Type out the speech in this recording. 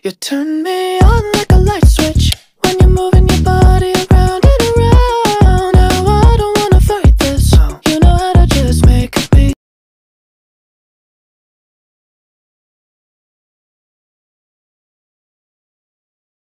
You turn me on like a light switch.